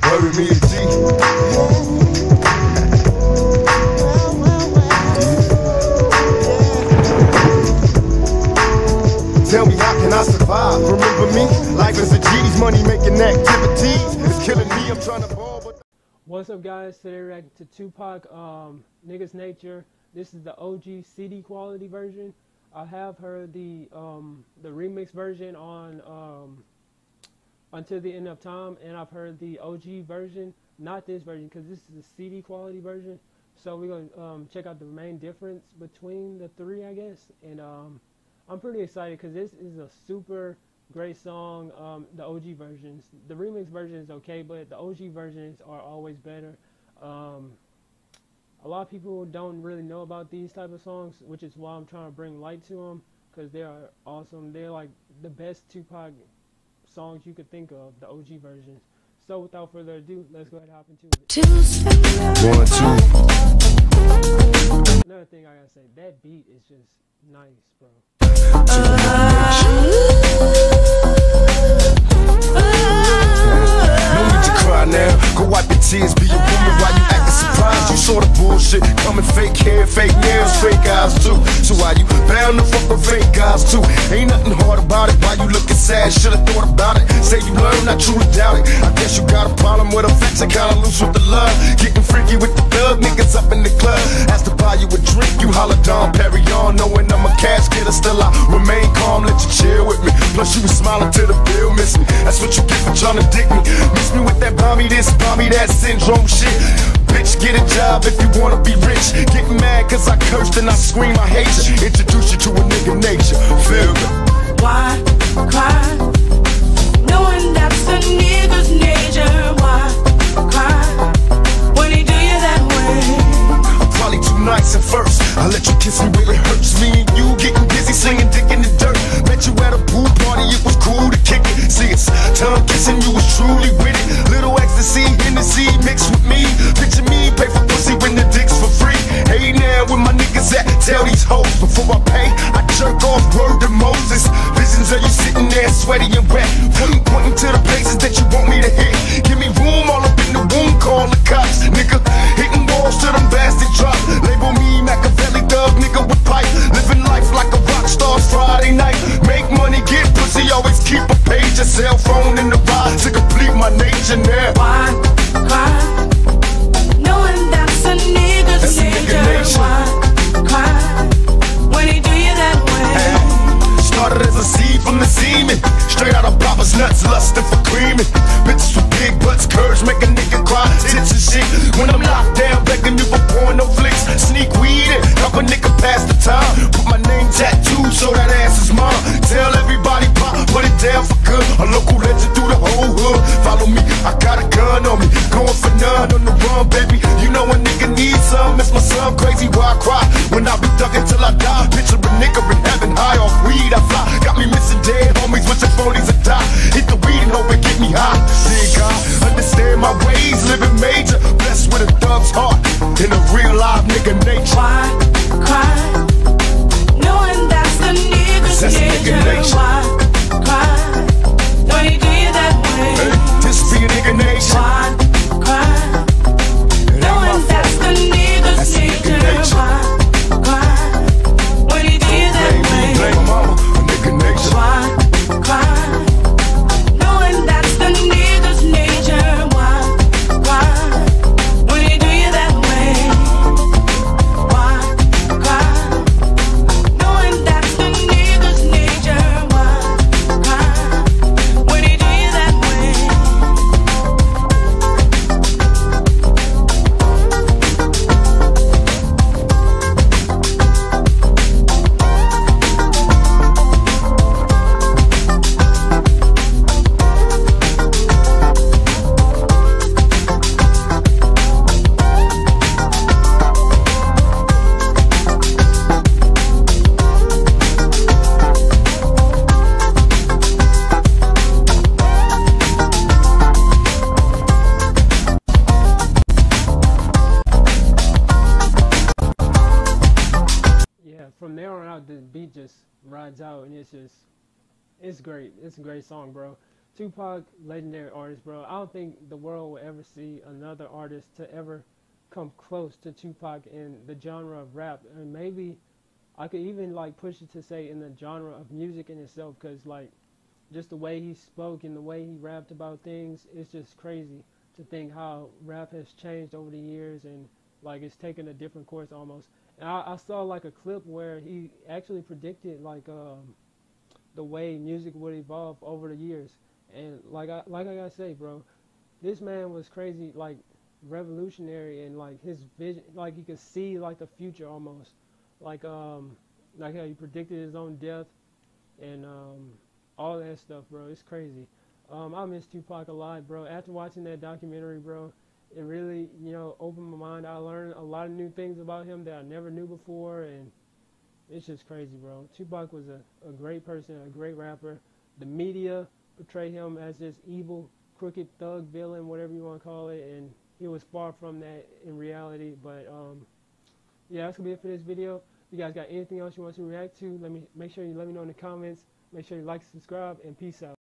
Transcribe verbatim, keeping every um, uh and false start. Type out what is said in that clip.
Bury me a G. Tell me, how can I survive? Remember me? Life is a G's, money making activities. It's killing me, I'm trying to ball. But what's up, guys? Today we're reacting to Tupac, um, Niggaz Nature. This is the O G C D quality version. I have heard the um, the remix version on um, Until the End of Time, and I've heard the O G version, not this version, because this is the C D quality version. So we're going to um, check out the main difference between the three, I guess. And um, I'm pretty excited because this is a super great song. Um, the O G versions, the remix version is okay, but the O G versions are always better. Um, a lot of people don't really know about these type of songs, which is why I'm trying to bring light to them, because they are awesome. They're like the best Tupac songs you could think of, the O G versions. So without further ado, let's go ahead and hop into it. One, two. Another thing I gotta say, that beat is just nice, bro. No need to cry now. Go wipe your tears, be a woman while you acting surprised. You saw the bullshit coming, fake hair, fake nails, fake eyes too. So why you bound to fuck with fake guys too? Ain't nothing hard about it. Why you looking sad? Should've thought about it. Say you learned, I truly doubt it. I guess you got a problem with affection, kinda loose with the love. Getting freaky with the thug niggas up in the club. Asked to buy you a drink, you holler Dom Perignon, knowing I'm a cash getter. Still I remain calm, let you chill with me. Plus you was smiling till the bill miss me. That's what you get for trying to dick me. Miss me with that bomby this, bomby that syndrome shit. Bitch, get a job if you wanna be rich. Get mad cause I cursed and I scream I hate you. Introduce you to a nigga nature, feel me? Why cry, knowing that's a nigga's nature? Why cry, when he do you that way? I'm probably too nice at first. I let you kiss me where it hurts. Me and you getting busy slinging dick in the dirt. Met you at a pool party, it was cool to kick it. See, it's tongue kissing, you was truly with it. Little ecstasy, Hennessy mixed with me. Picture me, pay for pussy when the dick's for free. Hey now, where my niggas at? Tell these hoes before I pay, I jerk off, word to Moses. Visions of you sitting there sweaty and wet, pointing, pointing to the places that you want me to hit. Give me room all up in the womb, call the cops, nigga. Hitting walls till them bastards drop. Label me Machiavelli thug, nigga with pipe. Living life like a rock star's Friday night. Make money, get pussy, always keep a page. A cell phone in the ride to complete my nature now. Why cry, knowing that's a nigga's That's a nature? nigga nature. Why cry, when he do you that way? Hey, started as a seed from the semen, straight out of Papa's nuts, lusting for creaming. Bitches with big butts, curves make a nigga cry, tits and shit. When I'm locked down, begging you for porno flicks. Sneak weed in, help a nigga pass the time. Put my name tattooed so that ass is mine. Tell everybody pop, put it down for good. A local legend through the whole hood. Follow me, I got a gun on me, going for none on the run, baby. You know a nigga needs some, it's my son crazy, why I cry when I be thugging till I die. Picture a nigga in heaven, high off weed I fly. Got me missing dead homies, wishing phonies to die. Hit the weed and hope it get me high. Dear God, understand my ways, living major, blessed with a thug's heart in a real live nigga nature. Why cry, knowing that's the nigga's That's nature? nigga nature. Why cry, when he do you that way? Hey, this be a nigga nature. Why cry, knowing that's the nigga's That's nigga nature? nature. Why cry, when he do you that Blame me, way? blame my mama, a nigga nature. Why cry, knowing that's the nigga's nature? Why cry, when he do you that way? Why cry, knowing that's the nigga's nature? Why cry, when he do you that way? From there on out, the beat just rides out, and it's just, it's great. It's a great song, bro. Tupac, legendary artist, bro. I don't think the world will ever see another artist to ever come close to Tupac in the genre of rap. And maybe I could even like push it to say in the genre of music in itself, because like just the way he spoke and the way he rapped about things, it's just crazy to think how rap has changed over the years, and like it's taken a different course almost. And I, I saw like a clip where he actually predicted like um, the way music would evolve over the years. And like I like I gotta say, bro, this man was crazy, like revolutionary, and like his vision, like he could see like the future almost, like um, like how he predicted his own death, and um, all that stuff, bro. It's crazy. Um, I miss Tupac a lot, bro. After watching that documentary, bro, it really, you know, opened my mind. I learned a lot of new things about him that I never knew before, and it's just crazy, bro. Tupac was a, a great person, a great rapper. The media portrayed him as this evil, crooked thug villain, whatever you want to call it, and he was far from that in reality. But um, yeah, that's gonna be it for this video. If you guys got anything else you want to react to, let me make sure you let me know in the comments. Make sure you like, subscribe, and peace out.